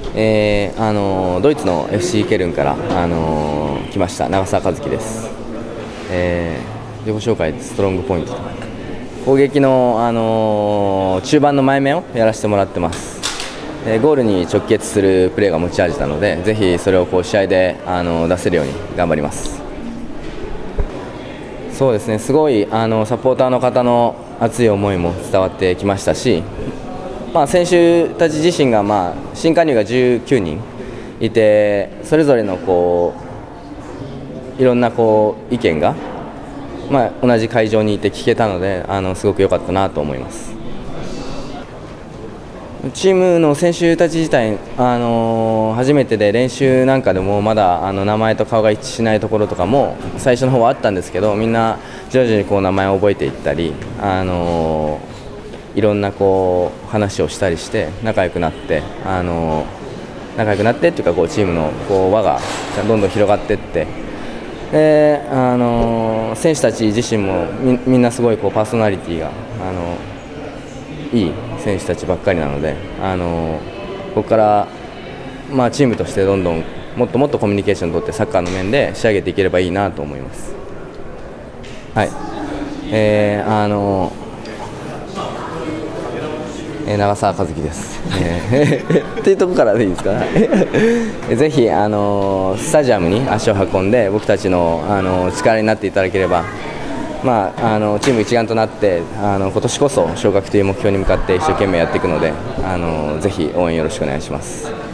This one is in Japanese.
ドイツの FC ケルンから、来ました長澤和樹です。自己紹介、ストロングポイント、攻撃の、中盤の前目をやらせてもらってます。ゴールに直結するプレーが持ち味なので、ぜひそれを試合で出せるように頑張ります。そうですね、すごいサポーターの方の熱い思いも伝わってきましたし、選手たち自身が、新加入が19人いて、それぞれのいろんな意見が、同じ会場にいて聞けたので、すごく良かったなと思います。チームの選手たち自体、初めてで練習なんかでもまだ名前と顔が一致しないところとかも最初の方はあったんですけど、みんな徐々に名前を覚えていったり、いろんな話をしたりして仲良くなってっていうか、チームの輪がどんどん広がっていって、で選手たち自身もみんなすごいパーソナリティがいい選手たちばっかりなので、ここからチームとしてどんどんもっともっとコミュニケーションを取ってサッカーの面で仕上げていければいいなと思います。はい、長澤和樹です。っていうところからでいいですか。ぜひスタジアムに足を運んで僕たちの力になっていただければ、チーム一丸となって今年こそ昇格という目標に向かって一生懸命やっていくので、ぜひ応援よろしくお願いします。